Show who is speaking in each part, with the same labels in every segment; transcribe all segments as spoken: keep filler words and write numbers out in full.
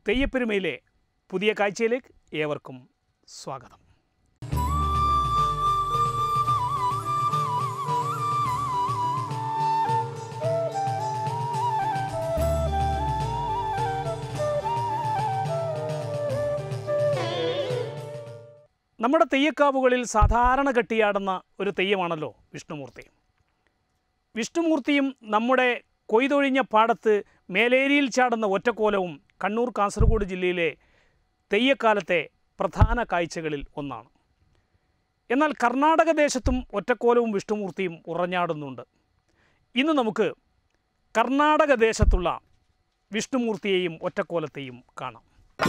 Speaker 1: തെയ്യപ്പെരുമയിലെ പുതിയ കാഴ്ചയിലേക്ക് ഏവർക്കും സ്വാഗതം. നമ്മുടെ തെയ്യക്കാവുകളിൽ സാധാരണ കെട്ടിയാടുന്ന ഒരു തെയ്യമാണല്ലോ വിഷ്ണുമൂർത്തി. വിഷ്ണുമൂർത്തിയും നമ്മുടെ കൊയ്തൊഴിഞ്ഞ പാടത്ത് മേലേരിയിൽ ചാടുന്ന ഒറ്റക്കോലവും കണ്ണൂർ കാസർഗോഡ് ജില്ലയിലെ തെയ്യക്കാലത്തെ പ്രധാന കാഴ്ചകളിൽ ഒന്നാണ്. എന്നാൽ കർണാടക ദേശത്തും ഒറ്റക്കോലവും വിഷ്ണുമൂർത്തിയും ഉറഞ്ഞാടുന്നുണ്ട്. ഇന്ന് നമുക്ക് കർണാടക ദേശത്തുള്ള വിഷ്ണുമൂർത്തിയെയും ഒറ്റക്കോലത്തെയും കാണാം.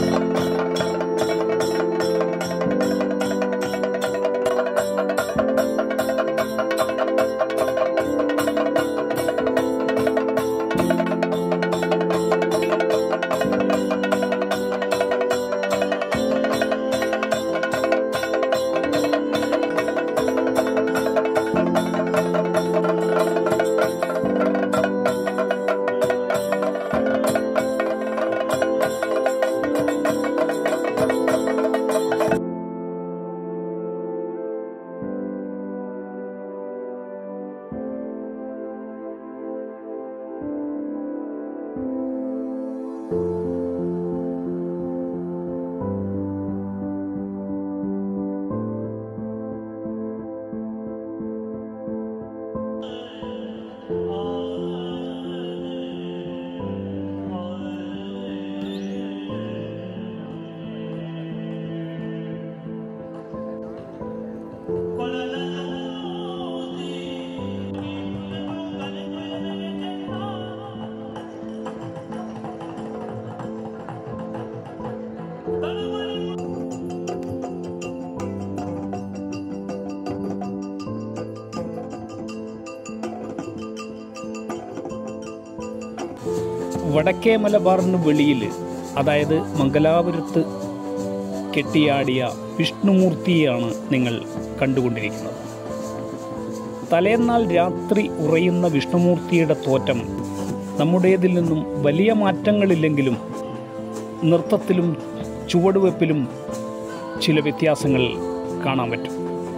Speaker 1: വടക്കേ മലബാറിന് വെളിയിൽ, അതായത് മംഗലാപുരത്ത് കെട്ടിയാടിയ വിഷ്ണുമൂർത്തിയെയാണ് നിങ്ങൾ കണ്ടുകൊണ്ടിരിക്കുന്നത്. തലേന്നാൾ രാത്രി ഉറയുന്ന വിഷ്ണുമൂർത്തിയുടെ തോറ്റം നമ്മുടേതിൽ നിന്നും വലിയ മാറ്റങ്ങളില്ലെങ്കിലും നൃത്തത്തിലും ചുവടുവെപ്പിലും ചില വ്യത്യാസങ്ങൾ കാണാൻ പറ്റും.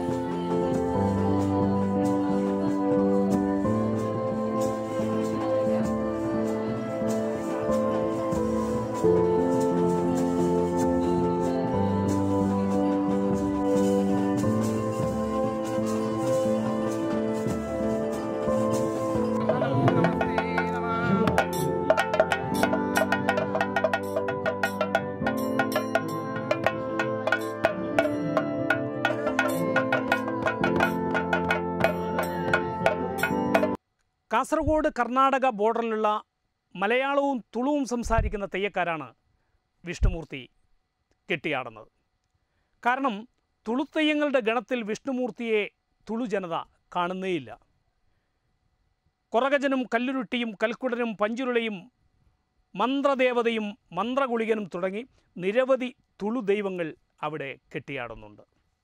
Speaker 1: കാസർഗോഡ് കർണാടക ബോർഡറിലുള്ള മലയാളവും തുളുവും സംസാരിക്കുന്ന തെയ്യക്കാരാണ് വിഷ്ണുമൂർത്തി കെട്ടിയാടുന്നത്. കാരണം തുളുത്തെയ്യങ്ങളുടെ ഗണത്തിൽ വിഷ്ണുമൂർത്തിയെ തുളു ജനത കാണുന്നേയില്ല. കൊറകജനും കല്ലുരുട്ടിയും കൽക്കുടനും പഞ്ചുരുളയും മന്ത്രദേവതയും മന്ത്രഗുളികനും തുടങ്ങി നിരവധി തുളു ദൈവങ്ങൾ അവിടെ കെട്ടിയാടുന്നുണ്ട്.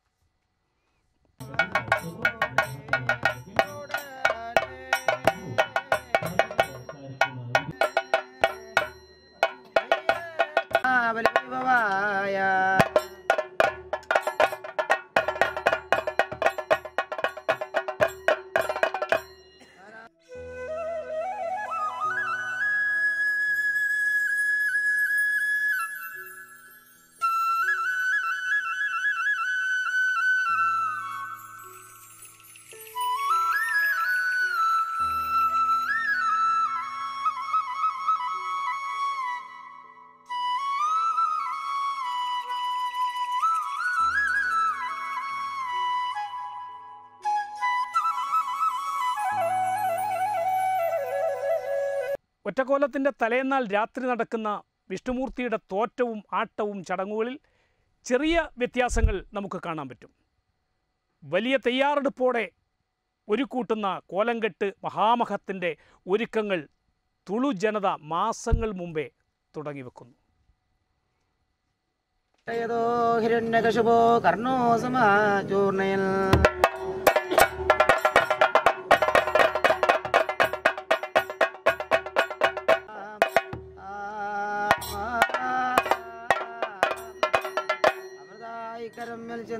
Speaker 1: ഒറ്റക്കോലത്തിൻ്റെ തലേന്നാൾ രാത്രി നടക്കുന്ന വിഷ്ണുമൂർത്തിയുടെ തോറ്റവും ആട്ടവും ചടങ്ങുകളിൽ ചെറിയ വ്യത്യാസങ്ങൾ നമുക്ക് കാണാൻ പറ്റും. വലിയ തയ്യാറെടുപ്പോടെ ഒരുക്കൂട്ടുന്ന കോലംകെട്ട് മഹാമഹത്തിൻ്റെ ഒരുക്കങ്ങൾ തുളു ജനത മാസങ്ങൾ മുമ്പേ തുടങ്ങി വെക്കുന്നു.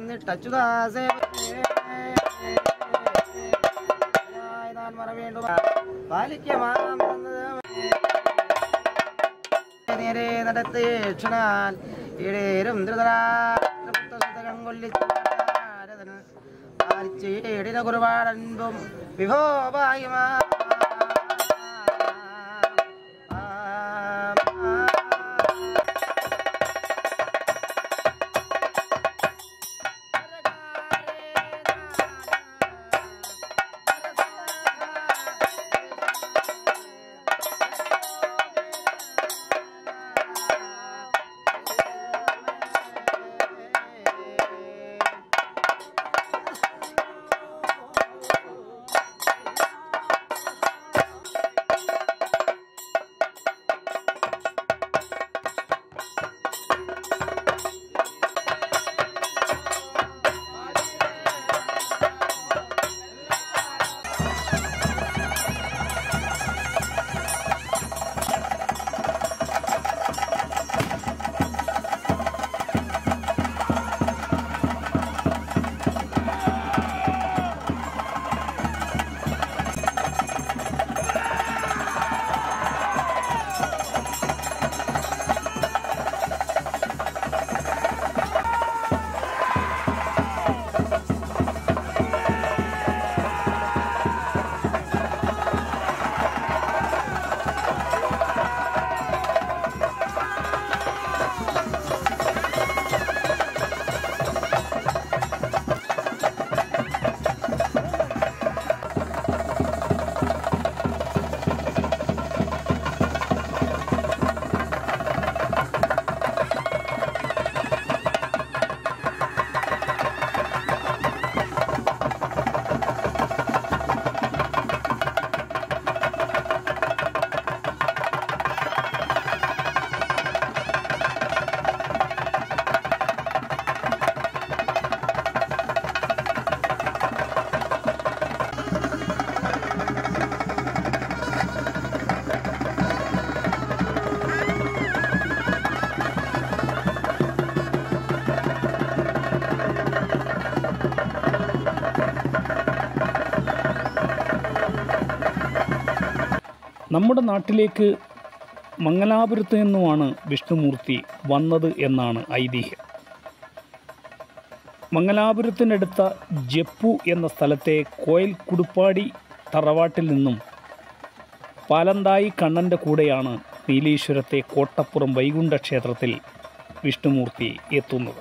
Speaker 2: വന്നിട്ട് അച്യുതാസേ പാലിക്കമാം നേരെ നടത്തി ക്ഷണാൻ ഇടേരും ധൃതരാം കൊല്ലിച്ചു പാലിച്ചേടിന കുറുപാടൻപും വിഭോഭാഗ്യമാ
Speaker 1: നമ്മുടെ നാട്ടിലേക്ക് മംഗലാപുരത്ത് നിന്നുമാണ് വിഷ്ണുമൂർത്തി വന്നത് എന്നാണ് ഐതിഹ്യം. മംഗലാപുരത്തിനടുത്ത ജപ്പു എന്ന സ്ഥലത്തെ കോയിൽ കുടുപ്പാടി തറവാട്ടിൽ നിന്നും പാലന്തായി കണ്ണൻ്റെ കൂടെയാണ് നീലീശ്വരത്തെ കോട്ടപ്പുറം വൈകുണ്ഠ ക്ഷേത്രത്തിൽ വിഷ്ണുമൂർത്തി എത്തുന്നത്.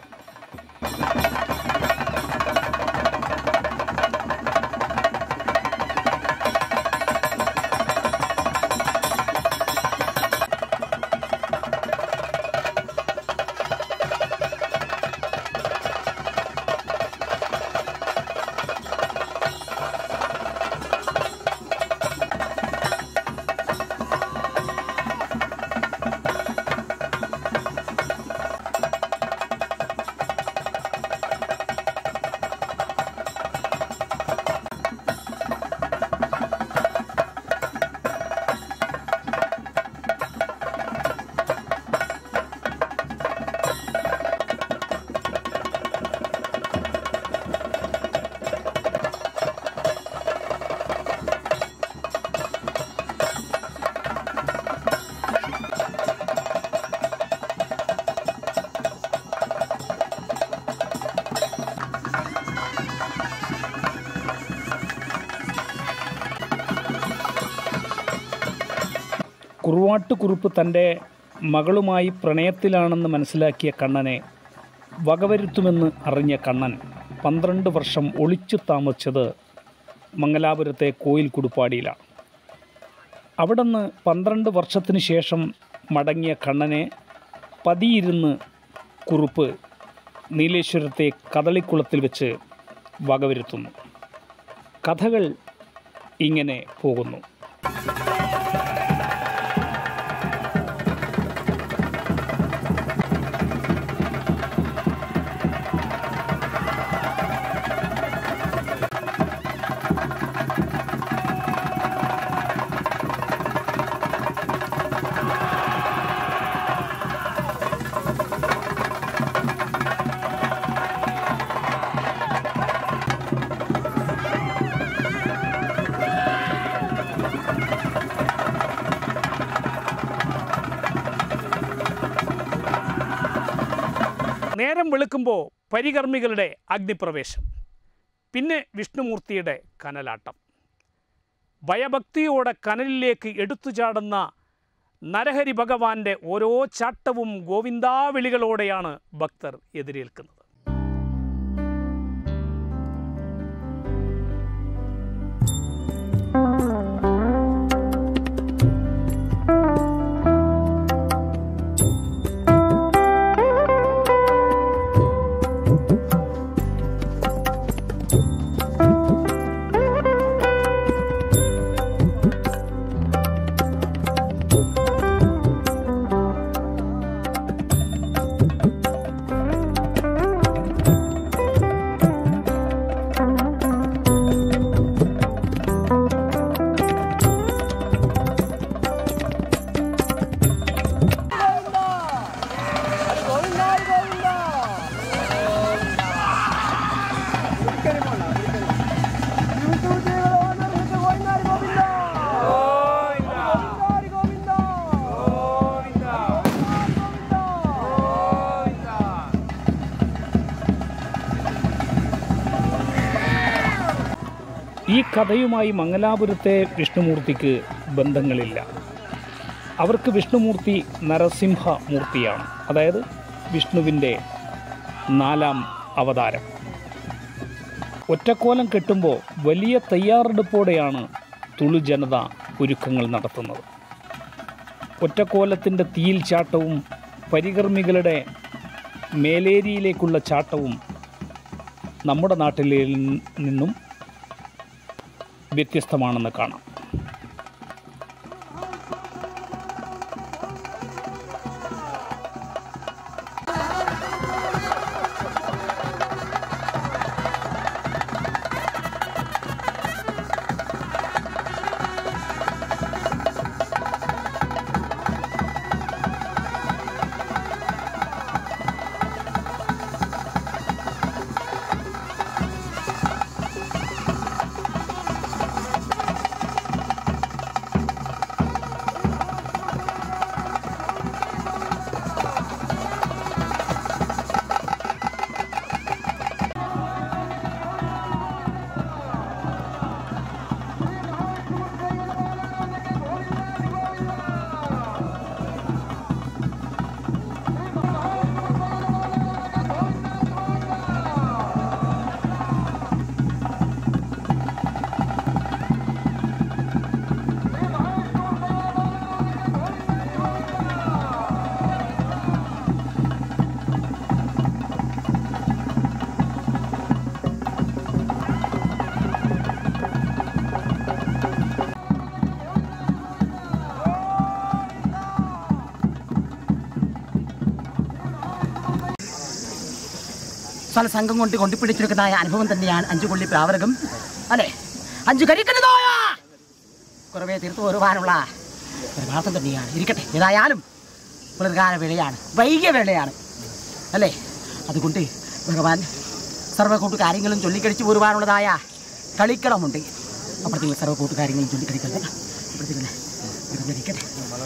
Speaker 1: കുറുവാട്ടുകുറുപ്പ് തൻ്റെ മകളുമായി പ്രണയത്തിലാണെന്ന് മനസ്സിലാക്കിയ കണ്ണനെ വകവരുത്തുമെന്ന് അറിഞ്ഞ കണ്ണൻ പന്ത്രണ്ട് വർഷം ഒളിച്ചു താമസിച്ചത് മംഗലാപുരത്തെ കോയിൽ കുടുപ്പാടിയിലാണ്. അവിടുന്ന് പന്ത്രണ്ട് വർഷത്തിന് ശേഷം മടങ്ങിയ കണ്ണനെ പതിയിരുന്ന് കുറുപ്പ് നീലേശ്വരത്തെ കദളിക്കുളത്തിൽ വെച്ച് വകവരുത്തുന്നു. കഥകൾ ഇങ്ങനെ പോകുന്നു. നേരം വെളുക്കുമ്പോൾ പരികർമ്മികളുടെ അഗ്നിപ്രവേശം, പിന്നെ വിഷ്ണുമൂർത്തിയുടെ കനലാട്ടം. ഭയഭക്തിയോടെ കനലിലേക്ക് എടുത്തു ചാടുന്ന നരഹരി ഭഗവാന്റെ ഓരോ ചാട്ടവും ഗോവിന്ദാവിളികളോടെയാണ് ഭക്തർ എതിരേൽക്കുന്നത്. ഈ കഥയുമായി മംഗലാപുരത്തെ വിഷ്ണുമൂർത്തിക്ക് ബന്ധങ്ങളില്ല. അവർക്ക് വിഷ്ണുമൂർത്തി നരസിംഹമൂർത്തിയാണ്, അതായത് വിഷ്ണുവിൻ്റെ നാലാം അവതാരം. ഒറ്റക്കോലം കെട്ടുമ്പോൾ വലിയ തയ്യാറെടുപ്പോടെയാണ് തുളു ജനത ഒരുക്കങ്ങൾ നടത്തുന്നത്. ഒറ്റക്കോലത്തിൻ്റെ തീയിൽ ചാട്ടവും പരികർമ്മികളുടെ മേലേരിയിലേക്കുള്ള ചാട്ടവും നമ്മുടെ നാട്ടിൽ നിന്നും വ്യത്യസ്തമാണെന്ന് കാണാം.
Speaker 2: സ്ഥല സംഘം കൊണ്ട് കൊണ്ടിപ്പിടിച്ചെടുക്കുന്നതായ അനുഭവം തന്നെയാണ് അഞ്ചു കൊള്ളി പ്രാവരകം, അല്ലേ? അഞ്ചു കരിക്കുന്നതായ കുറവേ തീർത്തു വരുവാനുള്ള പരമാർത്ഥം തന്നെയാണ്. ഇരിക്കട്ടെ, ഏതായാലും പുലർകാല വേളയാണ്, വൈകിയ വേളയാണ്, അല്ലേ? അതുകൊണ്ട് ഭഗവാൻ സർവ്വകൂട്ടു കാര്യങ്ങളും ചൊല്ലിക്കടിച്ചു പോരുവാനുള്ളതായ കളിക്കളമുണ്ട്. അപ്പോഴത്തേക്ക് സർവ്വകൂട്ടു കാര്യങ്ങളും ചൊല്ലിക്കടിക്കട്ടെ. അപ്പോഴത്തേക്ക് ഇരിക്കട്ടെ.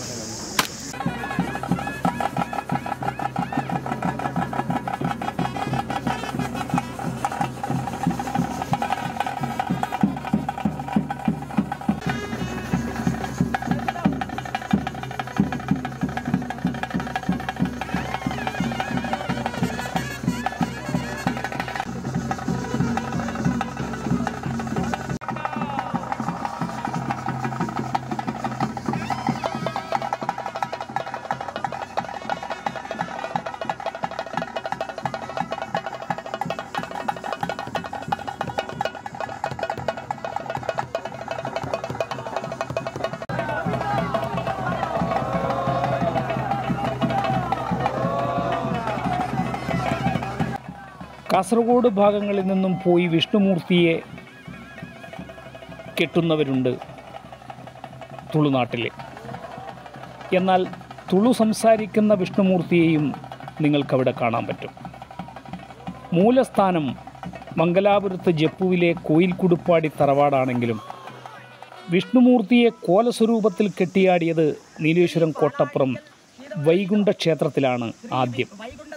Speaker 1: കാസർഗോഡ് ഭാഗങ്ങളിൽ നിന്നും പോയി വിഷ്ണുമൂർത്തിയെ കെട്ടുന്നവരുണ്ട് തുളുനാട്ടിൽ. എന്നാൽ തുളു സംസാരിക്കുന്ന വിഷ്ണുമൂർത്തിയെയും നിങ്ങൾക്കവിടെ കാണാൻ പറ്റും. മൂലസ്ഥാനം മംഗലാപുരത്ത് ജപ്പുവിലെ കോയിൽക്കുടുപ്പാടി തറവാടാണെങ്കിലും വിഷ്ണുമൂർത്തിയെ കോലസ്വരൂപത്തിൽ കെട്ടിയാടിയത് നീലേശ്വരം കോട്ടപ്പുറം വൈകുണ്ഠ ക്ഷേത്രത്തിലാണ് ആദ്യം.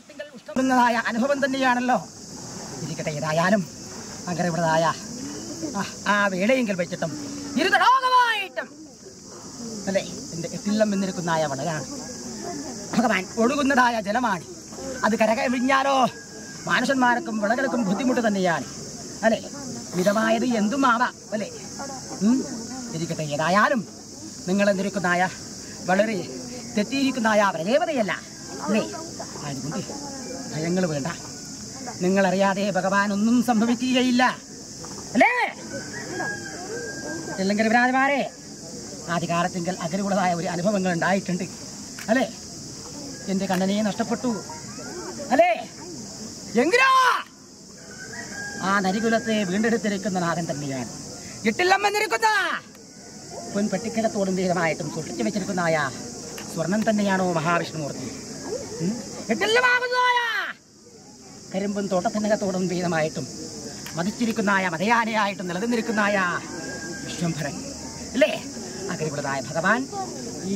Speaker 2: ായ അനുഭവം തന്നെയാണല്ലോ. ഇരിക്കട്ടെ, ഏതായാലും അങ്ങനെ ഇവിടതായ ആ വേളയെങ്കിൽ വെച്ചിട്ടും ഇരുതടാകമായിട്ടും അല്ലേ എൻ്റെ എട്ടില്ലം എന്നിരിക്കുന്നതായ വളരാണ് ഭഗവാൻ. ഒഴുകുന്നതായ ജലമാണ്. അത് കരകവിഞ്ഞാലോ മനുഷ്യന്മാർക്കും വിളകൾക്കും ബുദ്ധിമുട്ട് തന്നെയാണ് അല്ലേ. മിതമായത് എന്തും ആവാം അല്ലേ. ഇരിക്കട്ടെ, ഏതായാലും നിങ്ങൾ എന്നിരിക്കുന്നതായ വളരെ തെറ്റിയിരിക്കുന്നതായ പ്രദേവതയല്ല അല്ലേ. അതുകൊണ്ട് ഭയങ്ങൾ വേണ്ട. നിങ്ങളറിയാതെ ഭഗവാൻ ഒന്നും സംഭവിക്കുകയില്ല അല്ലേ. അല്ലെങ്കിൽ വിരാജമാരെ ആദ്യകാലത്തെങ്കിൽ അകലുള്ളതായ ഒരു അനുഭവങ്ങൾ ഉണ്ടായിട്ടുണ്ട് അല്ലേ. എൻ്റെ കണ്ണനെ നഷ്ടപ്പെട്ടു അല്ലേ. എങ്കിലോ ആ നരികുലത്തെ വീണ്ടെടുത്തിരിക്കുന്ന നാഥൻ തന്നെയാണ്. എട്ടില്ലം എന്നിരിക്കുന്ന പൊൻ പെട്ടിക്കലത്തോടും ധീരമായിട്ടും സൂക്ഷിച്ചു വെച്ചിരിക്കുന്നതായ സ്വർണം തന്നെയാണോ മഹാവിഷ്ണുമൂർത്തി. എട്ടില്ലമാകുന്നതായ കരിമ്പും തോട്ടത്തിനകത്തോടും ഭീതമായിട്ടും മതിച്ചിരിക്കുന്നതായ മതയാനയായിട്ടും നിലനിന്നിരിക്കുന്നതായ വിശ്വംഭരൻ അല്ലേ. അങ്ങനെയുള്ളതായ ഭഗവാൻ ഈ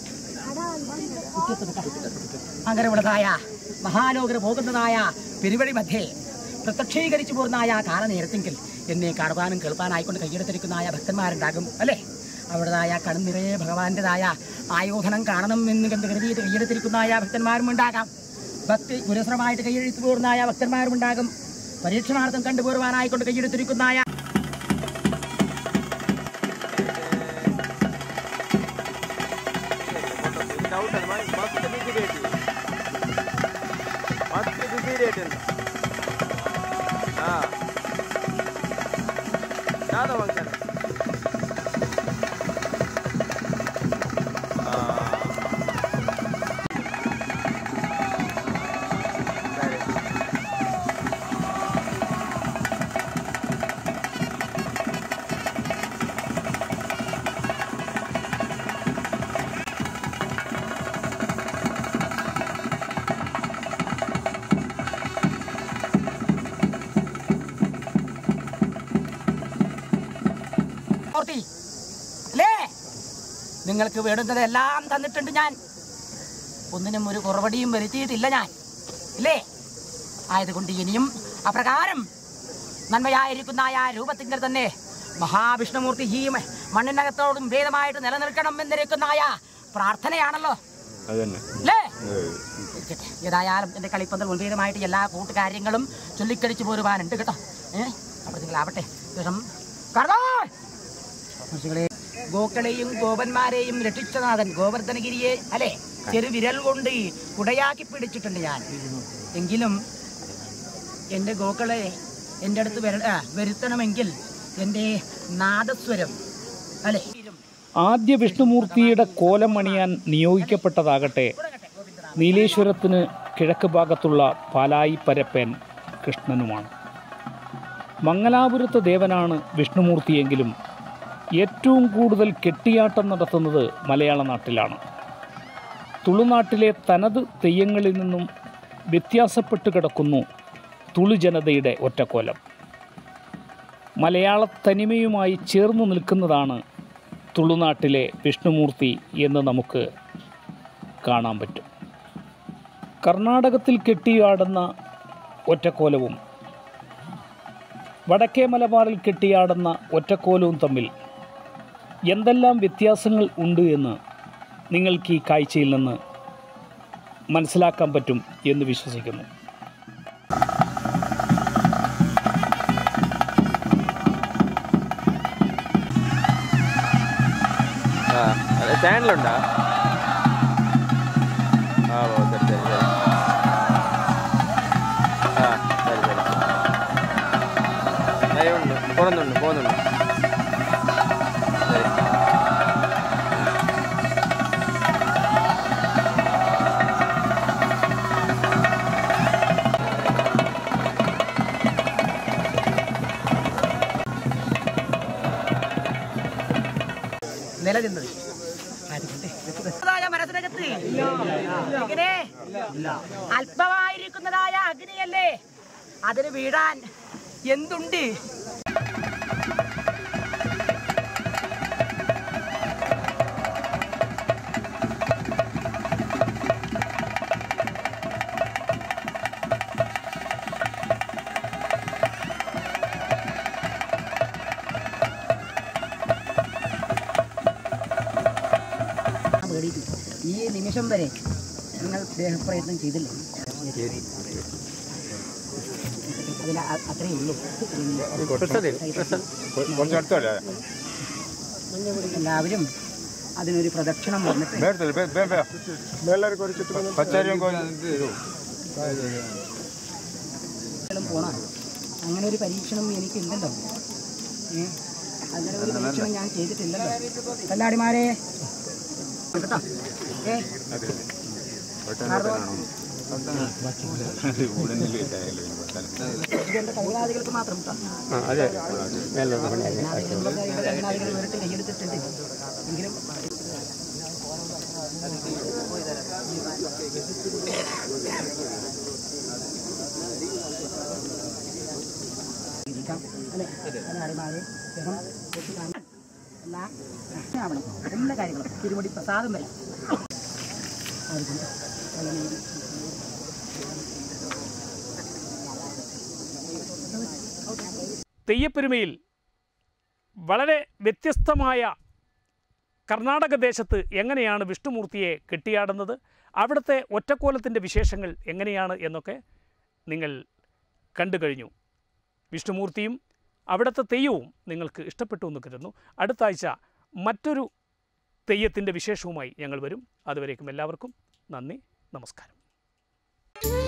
Speaker 2: അങ്ങനെയുള്ളതായ മഹാലോകര് പോകുന്നതായ പെരുവഴി മധ്യേ പ്രത്യക്ഷീകരിച്ചു പോരുന്നതായ കാലനേരത്തെങ്കിൽ എന്നെ കാണുവാനും കേൾപ്പാനായിക്കൊണ്ട് കൈയെടുത്തിരിക്കുന്നതായ ഭക്തന്മാരുണ്ടാകും അല്ലേ. അവിടുതായ കണ്ണുനിറയെ ഭഗവാന്റേതായ ആയോധനം കാണണം എന്ന് കണ്ട് കരുതിയിട്ട് കൈയെടുത്തിരിക്കുന്നതായ ഭക്തന്മാരും ഉണ്ടാകാം. ഭക്തി പുരസ്സരമായിട്ട് കൈയെഴുത്തു പോരുന്നതായ ഭക്തന്മാരും ഉണ്ടാകും. പരീക്ഷണാർത്ഥം കണ്ടുപോരുവാനായിക്കൊണ്ട് കൈയെടുത്തിരിക്കുന്നതായ നിങ്ങൾക്ക് വേണ്ടുന്നത് എല്ലാം തന്നിട്ടുണ്ട് ഞാൻ. ഒന്നിനും ഒരു കുറവടിയും വരുത്തിയിട്ടില്ല ഞാൻ ഇല്ലേ. ആയതുകൊണ്ട് ഇനിയും അപ്രകാരം നന്മയായിരിക്കുന്ന ആ രൂപത്തിങ്കൽ തന്നെ മഹാവിഷ്ണുമൂർത്തി ഈ മണ്ണിനകത്തോടും ഭേദമായിട്ട് നിലനിൽക്കണം എന്നിരിക്കുന്നതായ പ്രാർത്ഥനയാണല്ലോ അല്ലേ. ഏതായാലും എൻ്റെ കളിപ്പന്തൽ ഉൾഭേദമായിട്ട് എല്ലാ കൂട്ടുകാര്യങ്ങളും ചൊല്ലിക്കടിച്ചു പോരുവാനുണ്ട് കേട്ടോ. ഏഹ് അപ്പോൾ നിങ്ങളാവട്ടെ ശേഷം മനുഷ്യങ്ങളെ ഗോക്കളെയും ഗോപന്മാരെയും രക്ഷിച്ചനാഥൻ ഗോവർദ്ധനഗിരിയെ അല്ലെ ചെറുവിരൽ കൊണ്ട് കുടയാക്കി പിടിച്ചിട്ടുണ്ട് ഞാൻ. എങ്കിലും എൻ്റെ ഗോക്കളെ എൻ്റെ അടുത്ത് വര വരുത്തണമെങ്കിൽ എൻ്റെ നാദസ്വരം അല്ലെ.
Speaker 1: ആദ്യ വിഷ്ണുമൂർത്തിയുടെ കോലം അണിയാൻ നിയോഗിക്കപ്പെട്ടതാകട്ടെ നീലേശ്വരത്തിന് കിഴക്ക് ഭാഗത്തുള്ള പാലായി പരപ്പൻ കൃഷ്ണനുമാണ്. മംഗലാപുരത്ത് ദേവനാണ് വിഷ്ണുമൂർത്തിയെങ്കിലും ഏറ്റവും കൂടുതൽ കെട്ടിയാട്ടം നടത്തുന്നത് മലയാള നാട്ടിലാണ്. തുളുനാട്ടിലെ തനത് തെയ്യങ്ങളിൽ നിന്നും വ്യത്യാസപ്പെട്ട് കിടക്കുന്നു തുളു ജനതയുടെ ഒറ്റക്കോലം. മലയാള തനിമയുമായി ചേർന്ന് നിൽക്കുന്നതാണ് തുളുനാട്ടിലെ വിഷ്ണുമൂർത്തി എന്ന് നമുക്ക് കാണാൻ പറ്റും. കർണാടകത്തിൽ കെട്ടിയാടുന്ന ഒറ്റക്കോലവും വടക്കേ മലബാറിൽ കെട്ടിയാടുന്ന ഒറ്റക്കോലവും തമ്മിൽ എന്തെല്ലാം വ്യത്യാസങ്ങൾ ഉണ്ട് എന്ന് നിങ്ങൾക്ക് ഈ കാഴ്ചയിൽ നിന്ന് മനസ്സിലാക്കാൻ പറ്റും എന്ന് വിശ്വസിക്കുന്നു.
Speaker 3: ചാനലുണ്ടോ? ആ ഓ ശരി ശരി ശരി ആ ശരി ശരി ദയവുണ്ട് പോകുന്നുണ്ട് പോകുന്നുണ്ട് ശരി.
Speaker 2: നിലനിന്നത് മനസ്സിനകത്ത് ഇങ്ങനെ അല്പമായിരിക്കുന്നതായ അഗ്നിയല്ലേ, അതിന് വീഴാൻ എന്തുണ്ട്? ഓടിയിട്ടില്ല. ഈ നിമിഷം വരെ നിങ്ങൾ ദേഹപ്രയത്നം ചെയ്തില്ലേ? അതിൽ അത്രയേ ഉള്ളൂ. എല്ലാവരും അതിനൊരു പ്രദക്ഷിണം വന്നിട്ട് പോണം. അങ്ങനെ ഒരു പരീക്ഷണം എനിക്കില്ലല്ലോ. ഏഹ് അങ്ങനെ ഒരു പരീക്ഷണം ഞാൻ ചെയ്തിട്ടില്ലല്ലോ. കല്ലാടിമാരെ കേട്ടോ. ഏ ഇതെന്റെ കൈകാദികൾക്ക് മാത്രം കൈകാദികൾ വേറിട്ട് കൈയെടുത്തിട്ടുണ്ട്. എങ്കിലും അല്ലെ കല്ലാടിമാരെ എല്ലാ ആവണം. എല്ലാ കാര്യങ്ങളും തിരുമുടി പ്രസാദം വരെ
Speaker 1: തെയ്യപ്പെരുമയിൽ വളരെ വ്യത്യസ്തമായ കർണാടക ദേശത്ത് എങ്ങനെയാണ് വിഷ്ണുമൂർത്തിയെ കെട്ടിയാടുന്നത്, അവിടുത്തെ ഒറ്റക്കോലത്തിൻ്റെ വിശേഷങ്ങൾ എങ്ങനെയാണ് എന്നൊക്കെ നിങ്ങൾ കണ്ടു കഴിഞ്ഞു. വിഷ്ണുമൂർത്തിയും അവിടുത്തെ തെയ്യവും നിങ്ങൾക്ക് ഇഷ്ടപ്പെട്ടു എന്ന് കരുതുന്നു. അടുത്ത ആഴ്ച മറ്റൊരു തെയ്യത്തിൻ്റെ വിശേഷവുമായി ഞങ്ങൾ വരും. അതുവരേക്കും എല്ലാവർക്കും നന്ദി, നമസ്കാരം.